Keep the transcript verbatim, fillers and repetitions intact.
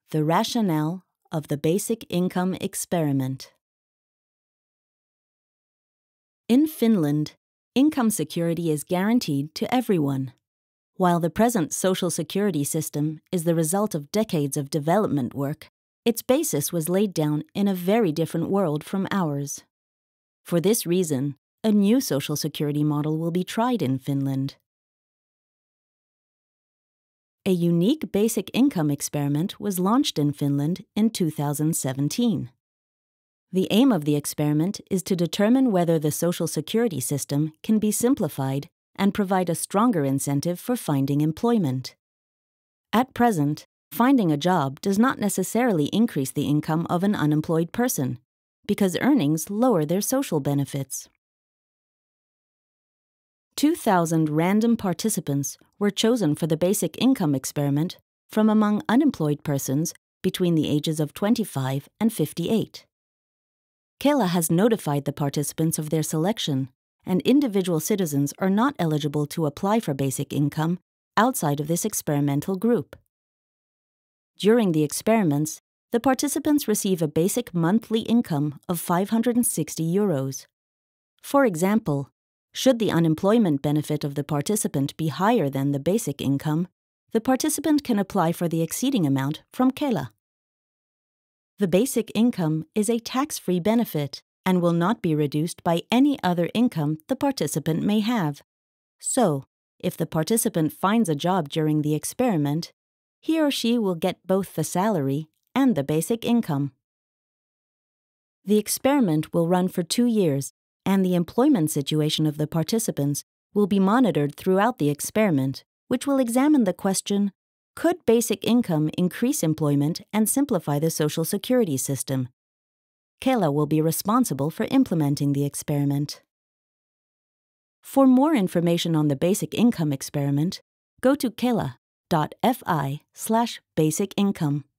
The rationale of the basic income experiment. In Finland, income security is guaranteed to everyone. While the present social security system is the result of decades of development work, its basis was laid down in a very different world from ours. For this reason, a new social security model will be tried in Finland. A unique basic income experiment was launched in Finland in two thousand seventeen. The aim of the experiment is to determine whether the social security system can be simplified and provide a stronger incentive for finding employment. At present, finding a job does not necessarily increase the income of an unemployed person, because earnings lower their social benefits. two thousand random participants were chosen for the basic income experiment from among unemployed persons between the ages of twenty-five and fifty-eight. Kela has notified the participants of their selection, and individual citizens are not eligible to apply for basic income outside of this experimental group. During the experiments, the participants receive a basic monthly income of five hundred sixty euros. For example, should the unemployment benefit of the participant be higher than the basic income, the participant can apply for the exceeding amount from Kela. The basic income is a tax-free benefit and will not be reduced by any other income the participant may have. So, if the participant finds a job during the experiment, he or she will get both the salary and the basic income. The experiment will run for two years, and the employment situation of the participants will be monitored throughout the experiment, which will examine the question, could basic income increase employment and simplify the social security system? Kela will be responsible for implementing the experiment. For more information on the basic income experiment, go to kela dot fi slash basic income.